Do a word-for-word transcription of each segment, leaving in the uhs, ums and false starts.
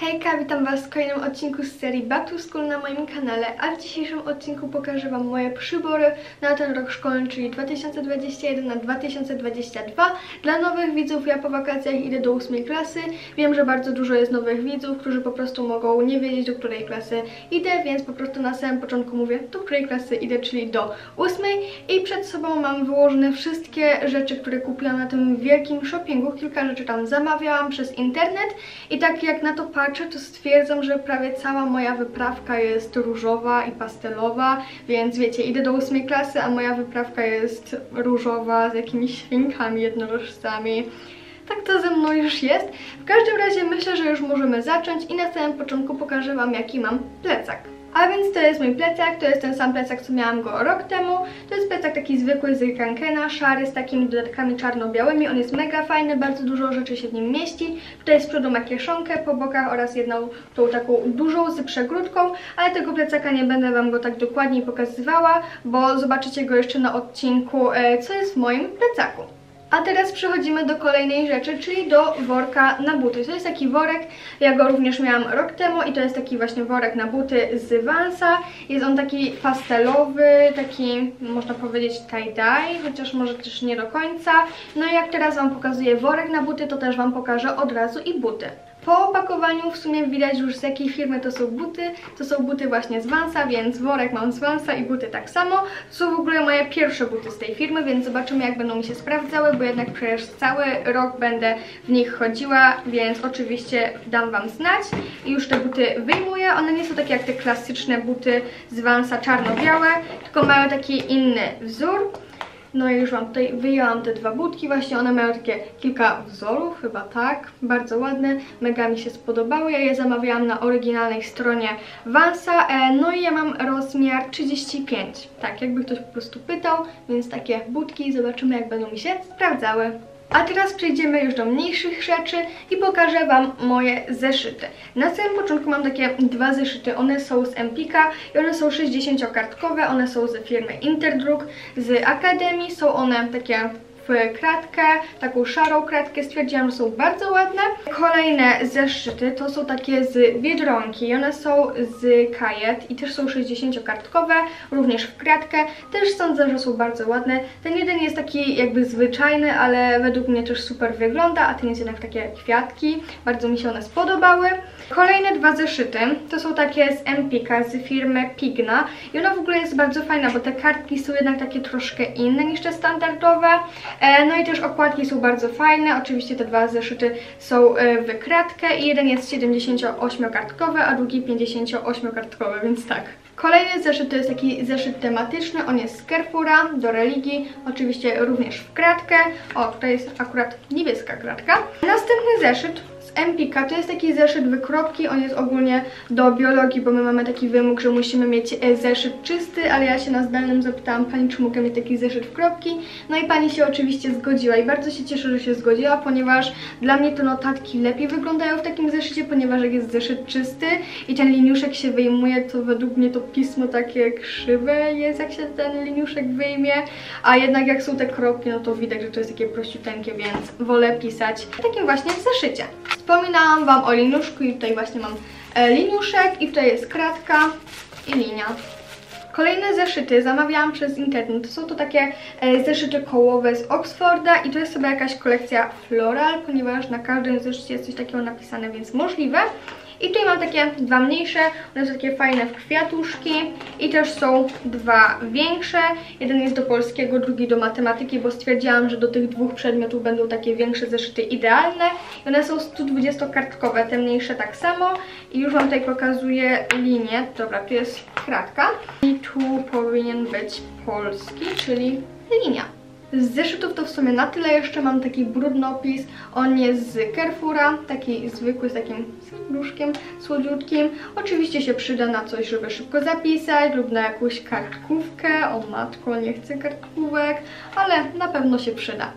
Hejka, witam Was w kolejnym odcinku z serii Back to School na moim kanale, a w dzisiejszym odcinku pokażę Wam moje przybory na ten rok szkolny, czyli dwa tysiące dwudziesty pierwszy na dwa tysiące dwudziesty drugi. Dla nowych widzów ja po wakacjach idę do ósmej klasy. Wiem, że bardzo dużo jest nowych widzów, którzy po prostu mogą nie wiedzieć, do której klasy idę, więc po prostu na samym początku mówię, do której klasy idę, czyli do ósmej. I przed sobą mam wyłożone wszystkie rzeczy, które kupiłam na tym wielkim shoppingu. Kilka rzeczy tam zamawiałam przez internet i tak jak na to patrzę, to stwierdzam, że prawie cała moja wyprawka jest różowa i pastelowa, więc wiecie, idę do ósmej klasy, a moja wyprawka jest różowa z jakimiś świnkami, jednorożcami. Tak to ze mną już jest. W każdym razie myślę, że już możemy zacząć i na samym początku pokażę Wam, jaki mam plecak. A więc to jest mój plecak, to jest ten sam plecak, co miałam go rok temu. To jest plecak taki zwykły z Kankena, szary, z takimi dodatkami czarno-białymi. On jest mega fajny, bardzo dużo rzeczy się w nim mieści. Tutaj z przodu ma kieszonkę po bokach oraz jedną tą taką dużą z przegródką, ale tego plecaka nie będę Wam go tak dokładniej pokazywała, bo zobaczycie go jeszcze na odcinku, co jest w moim plecaku. A teraz przechodzimy do kolejnej rzeczy, czyli do worka na buty. To jest taki worek, ja go również miałam rok temu i to jest taki właśnie worek na buty z Vansa. Jest on taki pastelowy, taki można powiedzieć tie-dye, chociaż może też nie do końca. No i jak teraz Wam pokazuję worek na buty, to też Wam pokażę od razu i buty. Po opakowaniu w sumie widać już, z jakiej firmy to są buty. To są buty właśnie z Vansa, więc worek mam z Vansa i buty tak samo. To są w ogóle moje pierwsze buty z tej firmy, więc zobaczymy, jak będą mi się sprawdzały, bo jednak przecież cały rok będę w nich chodziła, więc oczywiście dam Wam znać. I już te buty wyjmuję. One nie są takie jak te klasyczne buty z Vansa czarno-białe, tylko mają taki inny wzór. No i już Wam tutaj wyjęłam te dwa butki, właśnie one mają takie kilka wzorów, chyba tak, bardzo ładne, mega mi się spodobały, ja je zamawiałam na oryginalnej stronie Vansa, no i ja mam rozmiar trzydzieści pięć, tak, jakby ktoś po prostu pytał, więc takie butki, zobaczymy, jak będą mi się sprawdzały. A teraz przejdziemy już do mniejszych rzeczy i pokażę Wam moje zeszyty. Na samym początku mam takie dwa zeszyty, one są z Empika i one są sześćdziesięciokartkowe, one są z firmy Interdruk, z Akademii, są one takie w kratkę, taką szarą kratkę, stwierdziłam, że są bardzo ładne. Kolejne zeszyty to są takie z Biedronki i one są z Kajet i też są sześćdziesięciokartkowe, również w kratkę, też sądzę, że są bardzo ładne. Ten jeden jest taki jakby zwyczajny, ale według mnie też super wygląda, a ten jest jednak takie kwiatki, bardzo mi się one spodobały. Kolejne dwa zeszyty to są takie z Empika, z firmy Pigna i ona w ogóle jest bardzo fajna, bo te kartki są jednak takie troszkę inne niż te standardowe. No i też okładki są bardzo fajne, oczywiście te dwa zeszyty są w kratkę i jeden jest siedemdziesięcioośmiokartkowy, a drugi pięćdziesięcioośmiokartkowy, więc tak. Kolejny zeszyt to jest taki zeszyt tematyczny, on jest z Carrefoura, do religii, oczywiście również w kratkę. O, tutaj jest akurat niebieska kratka. Następny zeszyt z Empika to jest taki zeszyt wykropki, on jest ogólnie do biologii, bo my mamy taki wymóg, że musimy mieć zeszyt czysty, ale ja się na zdalnym zapytałam pani, czy mogę mieć taki zeszyt w kropki, no i pani się oczywiście zgodziła i bardzo się cieszę, że się zgodziła, ponieważ dla mnie to notatki lepiej wyglądają w takim zeszycie, ponieważ jak jest zeszyt czysty i ten liniuszek się wyjmuje, to według mnie to pismo takie krzywe jest, jak się ten liniuszek wyjmie, a jednak jak są te kropki, no to widać, że to jest takie prościuteńkie, więc wolę pisać w takim właśnie zeszycie. Wspominałam Wam o liniuszku i tutaj właśnie mam e, liniuszek i tutaj jest kratka i linia. Kolejne zeszyty zamawiałam przez internet, to są to takie e, zeszyty kołowe z Oxforda i to jest sobie jakaś kolekcja floral, ponieważ na każdym zeszycie jest coś takiego napisane, więc możliwe. I tutaj mam takie dwa mniejsze, one są takie fajne w kwiatuszki i też są dwa większe. Jeden jest do polskiego, drugi do matematyki, bo stwierdziłam, że do tych dwóch przedmiotów będą takie większe zeszyty idealne. I one są sto dwudziestokartkowe, te mniejsze tak samo. I już Wam tutaj pokazuję linię. Dobra, tu jest kratka. I tu powinien być polski, czyli linia. Z zeszytów to w sumie na tyle, jeszcze mam taki brudnopis, on jest z Carrefoura, taki zwykły z takim serduszkiem słodziutkim. Oczywiście się przyda na coś, żeby szybko zapisać lub na jakąś kartkówkę. O matko, nie chcę kartkówek, ale na pewno się przyda.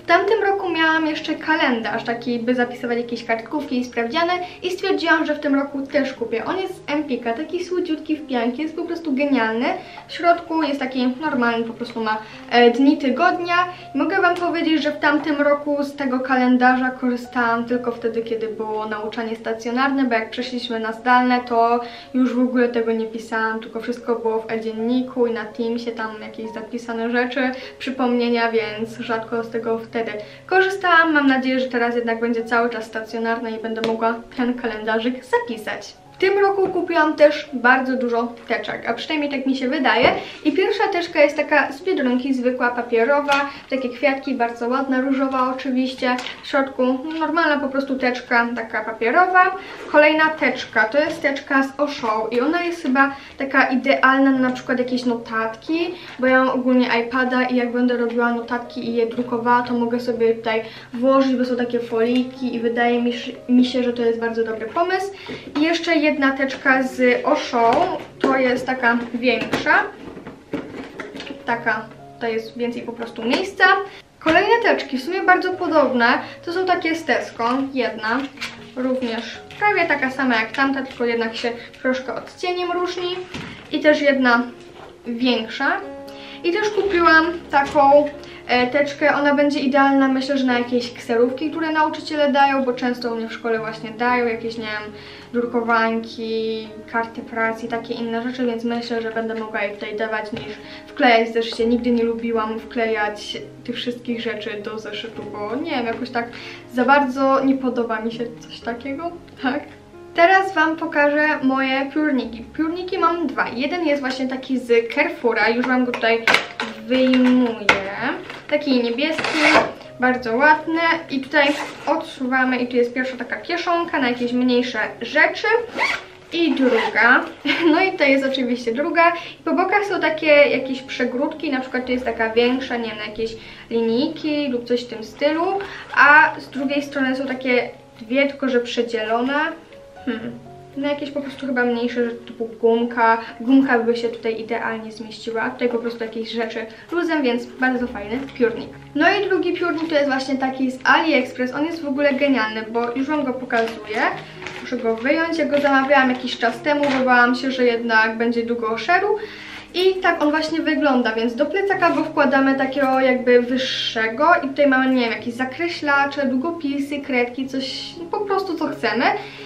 W tamtym roku miałam jeszcze kalendarz, taki by zapisywać jakieś kartkówki i sprawdziane i stwierdziłam, że w tym roku też kupię. On jest z Empika, taki słodziutki w pianki, jest po prostu genialny. W środku jest taki normalny, po prostu ma e, dni tygodnia. I mogę Wam powiedzieć, że w tamtym roku z tego kalendarza korzystałam tylko wtedy, kiedy było nauczanie stacjonarne, bo jak przeszliśmy na zdalne, to już w ogóle tego nie pisałam, tylko wszystko było w e-dzienniku i na Teamsie, tam jakieś zapisane rzeczy, przypomnienia, więc rzadko z tego wtedy korzystałam. Mam nadzieję, że teraz jednak będzie cały czas stacjonarne i będę mogła ten kalendarzyk zapisać. W tym roku kupiłam też bardzo dużo teczek, a przynajmniej tak mi się wydaje. I pierwsza teczka jest taka z Biedronki, zwykła, papierowa, takie kwiatki, bardzo ładna, różowa oczywiście. W środku normalna po prostu teczka, taka papierowa. Kolejna teczka, to jest teczka z Auchan i ona jest chyba taka idealna na, na przykład jakieś notatki, bo ja mam ogólnie iPada i jak będę robiła notatki i je drukowała, to mogę sobie tutaj włożyć, bo są takie foliki i wydaje mi, mi się, że to jest bardzo dobry pomysł. I jeszcze jedna teczka z Auchan, to jest taka większa, taka, to jest więcej po prostu miejsca. Kolejne teczki, w sumie bardzo podobne, to są takie z Tesco, jedna również prawie taka sama jak tamta, tylko jednak się troszkę odcieniem różni i też jedna większa. I też kupiłam taką e, teczkę, ona będzie idealna, myślę, że na jakieś kserówki, które nauczyciele dają, bo często u mnie w szkole właśnie dają jakieś, nie wiem, drukowanki, karty pracy i takie inne rzeczy, więc myślę, że będę mogła je tutaj dawać niż wklejać w zeszycie. Nigdy nie lubiłam wklejać tych wszystkich rzeczy do zeszytu, bo nie wiem, jakoś tak za bardzo nie podoba mi się coś takiego, tak? Teraz Wam pokażę moje piórniki. Piórniki mam dwa. Jeden jest właśnie taki z Carrefoura, już Wam go tutaj wyjmuję. Taki niebieski, bardzo ładny. I tutaj odsuwamy i tu jest pierwsza taka kieszonka na jakieś mniejsze rzeczy. I druga. No i to jest oczywiście druga. I po bokach są takie jakieś przegródki, na przykład tu jest taka większa, nie wiem, na jakieś linijki lub coś w tym stylu. A z drugiej strony są takie dwie, tylko że przedzielone. Hmm. No jakieś po prostu chyba mniejsze rzeczy typu gumka. Gumka by się tutaj idealnie zmieściła, a tutaj po prostu jakieś rzeczy luzem, więc bardzo fajny piórnik. No i drugi piórnik to jest właśnie taki z AliExpress. On jest w ogóle genialny, bo już Wam go pokazuję. Muszę go wyjąć. Ja go zamawiałam jakiś czas temu, bo bałam się, że jednak będzie długo szedł. I tak on właśnie wygląda, więc do plecaka go wkładamy takiego jakby wyższego i tutaj mamy, nie wiem, jakieś zakreślacze, długopisy, kredki, coś po prostu co chcemy.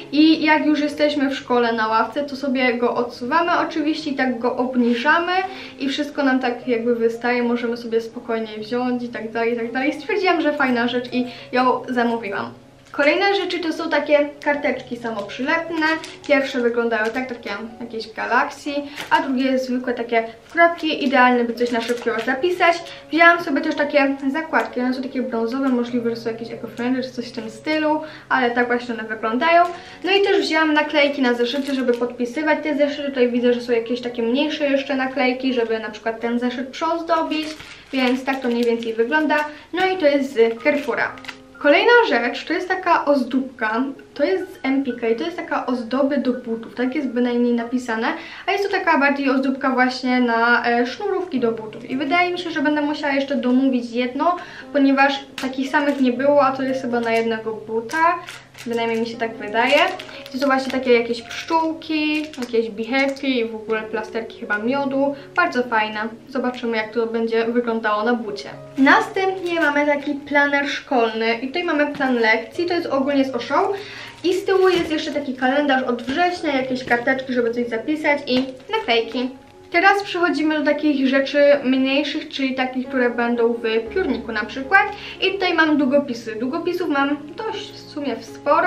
I jak już jesteśmy w szkole na ławce, to sobie go odsuwamy oczywiście i tak go obniżamy i wszystko nam tak jakby wystaje, możemy sobie spokojnie wziąć i tak dalej, i tak dalej. Stwierdziłam, że fajna rzecz i ją zamówiłam. Kolejne rzeczy to są takie karteczki samoprzylepne. Pierwsze wyglądają tak, takie jakieś Galaxy, a drugie zwykłe takie kropki, idealne by coś na szybko zapisać. Wzięłam sobie też takie zakładki, one są takie brązowe, możliwe, że są jakieś eco-friendly czy coś w tym stylu, ale tak właśnie one wyglądają. No i też wzięłam naklejki na zeszyty, żeby podpisywać te zeszyty. Tutaj widzę, że są jakieś takie mniejsze jeszcze naklejki, żeby na przykład ten zeszyt przyozdobić, więc tak to mniej więcej wygląda. No i to jest z Carrefoura. Kolejna rzecz to jest taka ozdóbka, to jest z Empika i to jest taka ozdoby do butów, tak jest bynajmniej napisane, a jest to taka bardziej ozdóbka właśnie na e, sznurówki do butów i wydaje mi się, że będę musiała jeszcze domówić jedno, ponieważ takich samych nie było, a to jest chyba na jednego buta, bynajmniej mi się tak wydaje. To są właśnie takie jakieś pszczółki, jakieś be happy i w ogóle plasterki chyba miodu, bardzo fajne. Zobaczymy, jak to będzie wyglądało na bucie. Następnie mamy taki planer szkolny i tutaj mamy plan lekcji, to jest ogólnie z Auchan. I z tyłu jest jeszcze taki kalendarz od września, jakieś karteczki, żeby coś zapisać i naklejki. Teraz przechodzimy do takich rzeczy mniejszych, czyli takich, które będą w piórniku na przykład. I tutaj mam długopisy. Długopisów mam dość w sumie sporo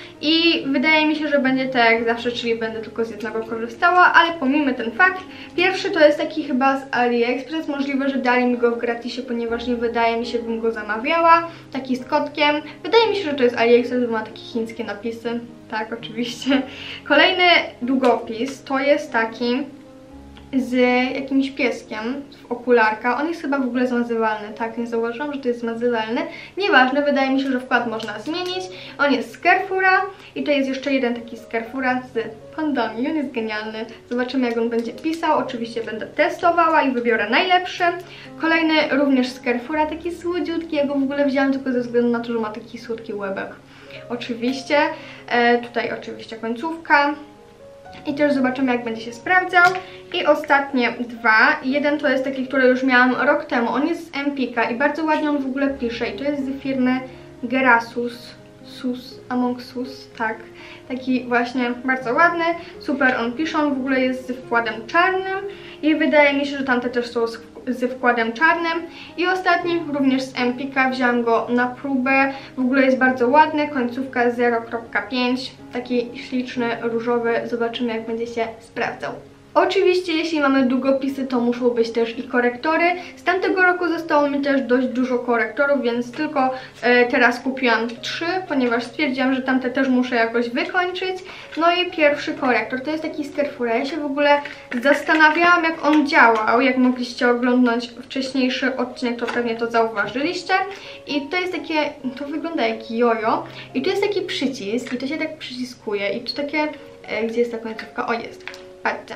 i wydaje mi się, że będzie tak jak zawsze, czyli będę tylko z jednego korzystała, ale pomijmy ten fakt. Pierwszy to jest taki chyba z AliExpress, możliwe, że dali mi go w gratisie, ponieważ nie wydaje mi się, bym go zamawiała. Taki z kotkiem. Wydaje mi się, że to jest AliExpress, bo ma takie chińskie napisy. Tak, oczywiście. Kolejny długopis to jest taki z jakimś pieskiem w okularka. On jest chyba w ogóle zmazywalny, tak? Nie zauważyłam, że to jest zmazywalny. Nieważne, wydaje mi się, że wkład można zmienić. On jest z Carrefoura i to jest jeszcze jeden taki z Carrefoura z pandami. On jest genialny. Zobaczymy, jak on będzie pisał. Oczywiście będę testowała i wybiorę najlepszy. Kolejny również z Carrefoura, taki słodziutki. Ja go w ogóle wzięłam tylko ze względu na to, że ma taki słodki łebek. Oczywiście. E, tutaj oczywiście końcówka. I też zobaczymy, jak będzie się sprawdzał. I ostatnie dwa. Jeden to jest taki, który już miałam rok temu. On jest z Empika i bardzo ładnie on w ogóle pisze. I to jest z firmy Gerasus. Sus, Among Sus, tak. Taki właśnie bardzo ładny. Super on pisze. On w ogóle jest z wkładem czarnym. I wydaje mi się, że tamte też są z z wkładem czarnym. I ostatni również z Empika, wziąłam go na próbę, w ogóle jest bardzo ładny, końcówka zero przecinek pięć, taki śliczny, różowy, zobaczymy, jak będzie się sprawdzał. Oczywiście, jeśli mamy długopisy, to muszą być też i korektory. Z tamtego roku zostało mi też dość dużo korektorów, więc tylko e, teraz kupiłam trzy, ponieważ stwierdziłam, że tamte też muszę jakoś wykończyć. No i pierwszy korektor, to jest taki z Carrefoura. Ja się w ogóle zastanawiałam, jak on działał. Jak mogliście oglądać wcześniejszy odcinek, to pewnie to zauważyliście. I to jest takie, to wygląda jak jojo. I tu jest taki przycisk i to się tak przyciskuje. I to takie, e, gdzie jest ta końcówka? O, jest. Patrzcie.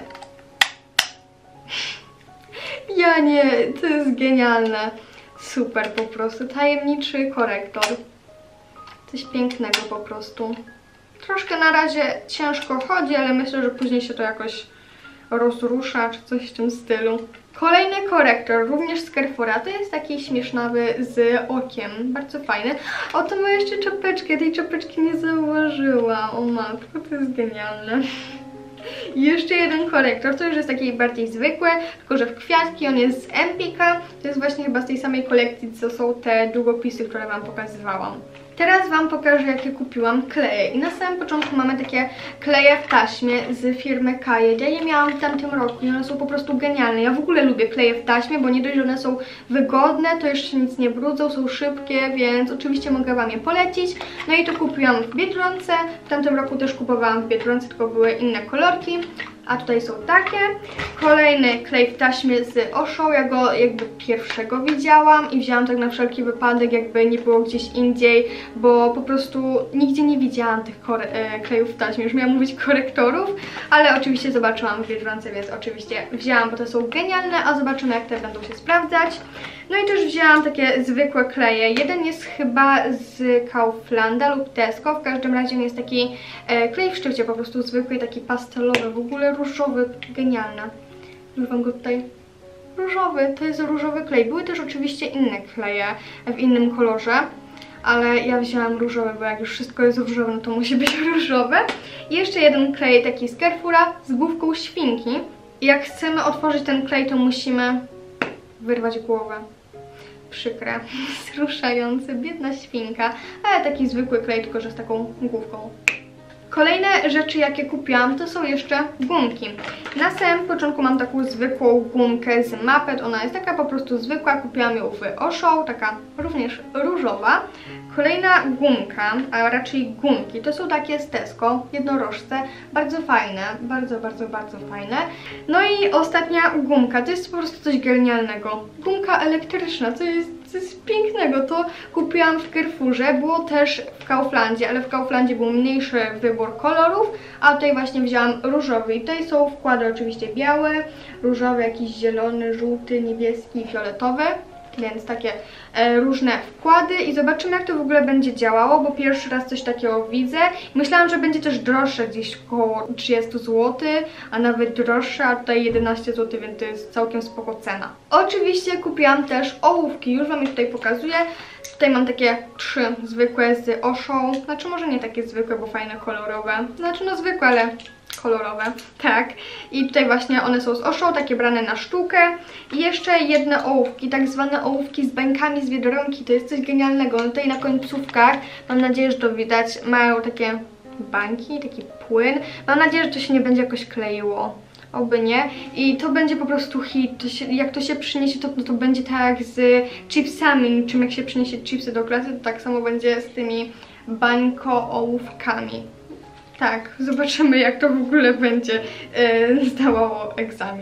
Ja nie, to jest genialne. Super po prostu. Tajemniczy korektor. Coś pięknego po prostu. Troszkę na razie ciężko chodzi, ale myślę, że później się to jakoś rozrusza, czy coś w tym stylu. Kolejny korektor, również z Carrefoura. To jest taki śmiesznawy z okiem. Bardzo fajny. O, to ma jeszcze czapeczkę. Tej czapeczki nie zauważyłam. O matko, to jest genialne. I jeszcze jeden korektor, to już jest taki bardziej zwykły, tylko że w kwiatki, on jest z Empika. To jest właśnie chyba z tej samej kolekcji, co są te długopisy, które Wam pokazywałam. Teraz Wam pokażę, jakie kupiłam kleje. I na samym początku mamy takie kleje w taśmie z firmy Kajed. Ja je miałam w tamtym roku i one są po prostu genialne. Ja w ogóle lubię kleje w taśmie, bo nie dość, że one są wygodne, to jeszcze nic nie brudzą, są szybkie, więc oczywiście mogę Wam je polecić. No i to kupiłam w Biedronce. W tamtym roku też kupowałam w Biedronce, tylko były inne kolorki. A tutaj są takie. Kolejny klej w taśmie z Oshą. Ja go jakby pierwszego widziałam i wzięłam tak na wszelki wypadek, jakby nie było gdzieś indziej, bo po prostu nigdzie nie widziałam tych klejów w taśmie. Już miałam mówić korektorów, ale oczywiście zobaczyłam w Biedronce, więc oczywiście wzięłam, bo te są genialne, a zobaczymy, jak te będą się sprawdzać. No i też wzięłam takie zwykłe kleje. Jeden jest chyba z Kauflanda lub Tesco. W każdym razie jest taki e, klej w szczycie, po prostu zwykły, taki pastelowy, w ogóle różowy, genialny. Używam go tutaj. Różowy, to jest różowy klej. Były też oczywiście inne kleje w innym kolorze, ale ja wzięłam różowy, bo jak już wszystko jest różowe, no to musi być różowe. I jeszcze jeden klej taki z Carrefoura z główką świnki. I jak chcemy otworzyć ten klej, to musimy wyrwać głowę. Przykre, wzruszający, biedna świnka, ale taki zwykły klej, tylko że z taką główką. Kolejne rzeczy, jakie kupiłam, to są jeszcze gumki. Na samym początku mam taką zwykłą gumkę z Muppet, ona jest taka po prostu zwykła, kupiłam ją w Osho, taka również różowa. Kolejna gumka, a raczej gumki, to są takie z Tesco, jednorożce, bardzo fajne, bardzo, bardzo, bardzo fajne. No i ostatnia gumka, to jest po prostu coś genialnego. Gumka elektryczna, co jest, co jest pięknego, to kupiłam w Carrefourze, było też w Kauflandzie, ale w Kauflandzie był mniejszy wybór kolorów, a tutaj właśnie wzięłam różowy i tutaj są wkłady oczywiście białe, różowy, jakiś zielony, żółty, niebieski i fioletowy. Więc takie e, różne wkłady i zobaczymy, jak to w ogóle będzie działało, bo pierwszy raz coś takiego widzę. Myślałam, że będzie też droższe, gdzieś około trzydzieści złotych, a nawet droższe, a tutaj jedenaście złotych, więc to jest całkiem spoko cena. Oczywiście kupiłam też ołówki, już Wam je tutaj pokazuję. Tutaj mam takie trzy zwykłe z Oshą, znaczy może nie takie zwykłe, bo fajne, kolorowe. Znaczy no zwykłe, ale kolorowe, tak. I tutaj właśnie one są z Oshą, takie brane na sztukę. I jeszcze jedne ołówki, tak zwane ołówki z bańkami z Biedronki, to jest coś genialnego. No tutaj na końcówkach, mam nadzieję, że to widać, mają takie bańki, taki płyn. Mam nadzieję, że to się nie będzie jakoś kleiło. Oby nie. I to będzie po prostu hit. To się, jak to się przyniesie, to, no to będzie tak jak z chipsami. Czym jak się przyniesie chipsy do klasy, to tak samo będzie z tymi bańko-ołówkami. Tak, zobaczymy, jak to w ogóle będzie yy, zdawało egzamin.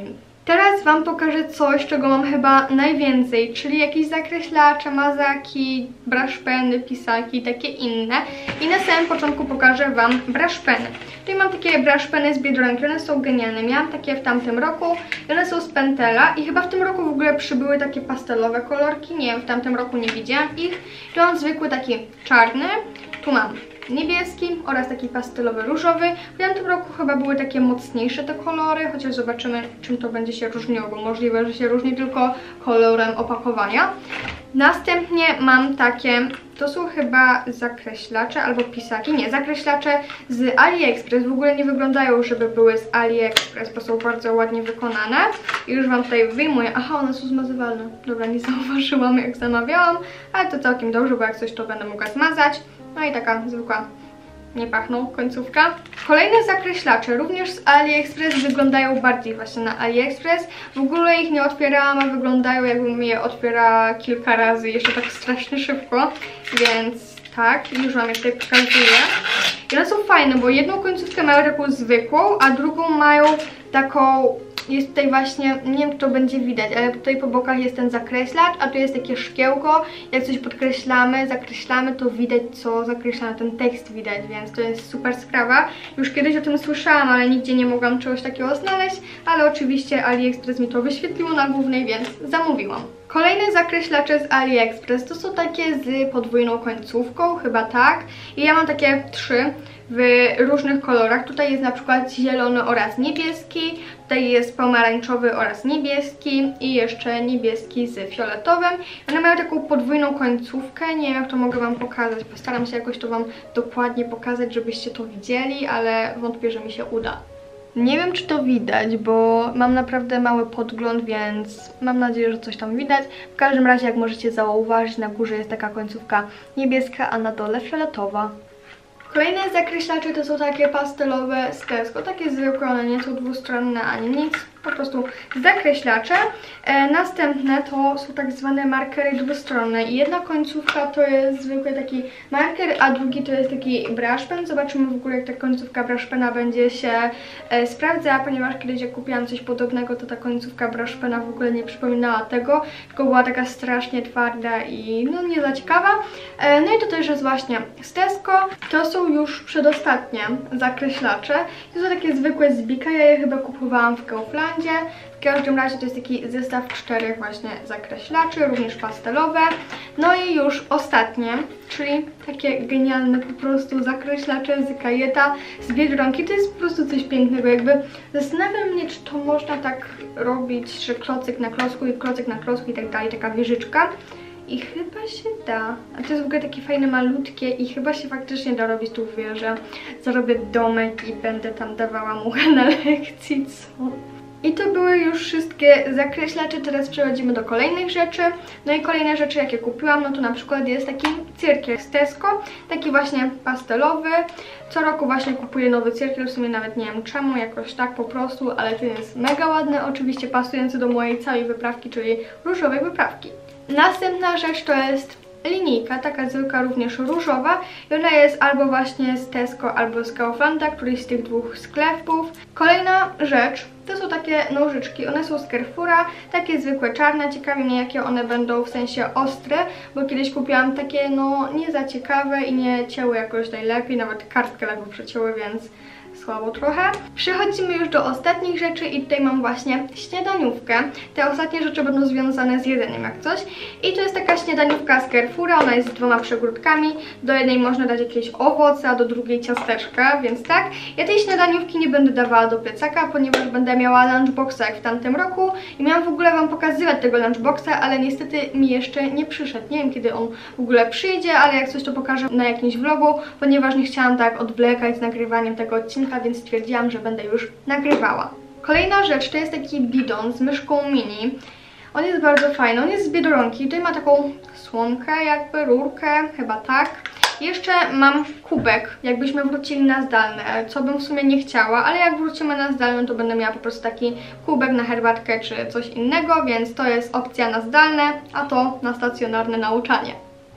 Teraz Wam pokażę coś, czego mam chyba najwięcej, czyli jakieś zakreślacze, mazaki, brushpeny, pisaki, takie inne. I na samym początku pokażę Wam brushpeny. Tutaj mam takie brushpeny z Biedronki, one są genialne. Miałam takie w tamtym roku i one są z Pentela i chyba w tym roku w ogóle przybyły takie pastelowe kolorki. Nie wiem, w tamtym roku nie widziałam ich. Tu mam zwykły taki czarny, tu mam niebieski oraz taki pastelowy różowy. W tamtym roku chyba były takie mocniejsze te kolory, chociaż zobaczymy, czym to będzie się różniło, bo możliwe, że się różni tylko kolorem opakowania. Następnie mam takie, to są chyba zakreślacze albo pisaki, nie, zakreślacze z AliExpress. W ogóle nie wyglądają, żeby były z AliExpress, bo są bardzo ładnie wykonane. I już Wam tutaj wyjmuję. Aha, one są zmazywalne. Dobra, nie zauważyłam, jak zamawiałam, ale to całkiem dobrze, bo jak coś, to będę mogła zmazać. No i taka zwykła, nie pachną, końcówka. Kolejne zakreślacze, również z AliExpress, wyglądają bardziej właśnie na AliExpress. W ogóle ich nie otwierałam, a wyglądają, jakbym je otwierała kilka razy, jeszcze tak strasznie szybko. Więc tak, już Wam je tutaj pokazuję. I one są fajne, bo jedną końcówkę mają taką zwykłą, a drugą mają taką... Jest tutaj właśnie, nie wiem, czy to będzie widać, ale tutaj po bokach jest ten zakreślacz, a tu jest takie szkiełko. Jak coś podkreślamy, zakreślamy, to widać, co zakreślamy, ten tekst widać, więc to jest super sprawa. Już kiedyś o tym słyszałam, ale nigdzie nie mogłam czegoś takiego znaleźć, ale oczywiście AliExpress mi to wyświetliło na głównej, więc zamówiłam. Kolejne zakreślacze z AliExpress to są takie z podwójną końcówką, chyba tak. I ja mam takie trzy w różnych kolorach. Tutaj jest na przykład zielony oraz niebieski, tutaj jest pomarańczowy oraz niebieski i jeszcze niebieski z fioletowym. One mają taką podwójną końcówkę, nie wiem, jak to mogę Wam pokazać. Postaram się jakoś to Wam dokładnie pokazać, żebyście to widzieli, ale wątpię, że mi się uda. Nie wiem, czy to widać, bo mam naprawdę mały podgląd, więc mam nadzieję, że coś tam widać. W każdym razie, jak możecie zauważyć, na górze jest taka końcówka niebieska, a na dole fioletowa. Kolejne zakreślacze to są takie pastelowe z Tesco, takie zwykłe, one nie są dwustronne ani nic, po prostu zakreślacze. E, następne to są tak zwane markery dwustronne i jedna końcówka to jest zwykły taki marker, a drugi to jest taki brushpen. Zobaczymy w ogóle, jak ta końcówka brushpena będzie się e, sprawdzała, ponieważ kiedyś jak kupiłam coś podobnego, to ta końcówka brushpena w ogóle nie przypominała tego, tylko była taka strasznie twarda i no nie za ciekawa. E, no i to też jest właśnie z Tesco. To są już przedostatnie zakreślacze. To są takie zwykłe z Bika, ja je chyba kupowałam w Kauflandzie. W każdym razie to jest taki zestaw czterech właśnie zakreślaczy, również pastelowe. No i już ostatnie, czyli takie genialne po prostu zakreślacze z Kajeta, z Biedronki. To jest po prostu coś pięknego, jakby zastanawiam mnie, czy to można tak robić, że klocyk na klocku i klocyk na klocku i tak dalej, taka wieżyczka. I chyba się da. A to jest w ogóle takie fajne, malutkie i chyba się faktycznie da robić tu wieżę. Zarobię domek i będę tam dawała muchę na lekcji, co? I to były już wszystkie zakreślacze, teraz przechodzimy do kolejnych rzeczy. No i kolejne rzeczy, jakie kupiłam, no to na przykład jest taki cyrkiel z Tesco, taki właśnie pastelowy. Co roku właśnie kupuję nowy cyrkiel, w sumie nawet nie wiem czemu, jakoś tak po prostu, ale ten jest mega ładny, oczywiście pasujący do mojej całej wyprawki, czyli różowej wyprawki. Następna rzecz to jest linijka, taka zwykła, również różowa i ona jest albo właśnie z Tesco, albo z Kauflanda, któryś z tych dwóch sklepów. Kolejna rzecz to są takie nożyczki, one są z Carrefoura, takie zwykłe czarne, ciekawi mnie, jakie one będą, w sensie ostre, bo kiedyś kupiłam takie no nie za ciekawe i nie cięły jakoś najlepiej, nawet kartkę ledwo przecięły, więc słabo trochę. Przechodzimy już do ostatnich rzeczy i tutaj mam właśnie śniadaniówkę. Te ostatnie rzeczy będą związane z jedzeniem jak coś. I to jest taka śniadaniówka z Carrefoura, ona jest z dwoma przegródkami. Do jednej można dać jakieś owoce, a do drugiej ciasteczka, więc tak. Ja tej śniadaniówki nie będę dawała do plecaka, ponieważ będę miała lunchboxa jak w tamtym roku. I miałam w ogóle Wam pokazywać tego lunchboxa, ale niestety mi jeszcze nie przyszedł. Nie wiem, kiedy on w ogóle przyjdzie, ale jak coś to pokażę na jakimś vlogu, ponieważ nie chciałam tak odwlekać z nagrywaniem tego odcinka, więc stwierdziłam, że będę już nagrywała. Kolejna rzecz to jest taki bidon z myszką mini. On jest bardzo fajny, on jest z Biedronki. Tutaj ma taką słomkę, jakby rurkę, chyba tak. Jeszcze mam kubek, jakbyśmy wrócili na zdalne, co bym w sumie nie chciała, ale jak wrócimy na zdalne, to będę miała po prostu taki kubek na herbatkę czy coś innego, więc to jest opcja na zdalne, a to na stacjonarne nauczanie.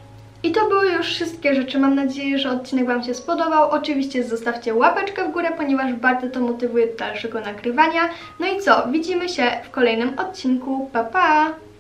I to były już wszystkie rzeczy. Mam nadzieję, że odcinek Wam się spodobał. Oczywiście zostawcie łapeczkę w górę, ponieważ bardzo to motywuje do dalszego nagrywania. No i co? Widzimy się w kolejnym odcinku. Pa, pa!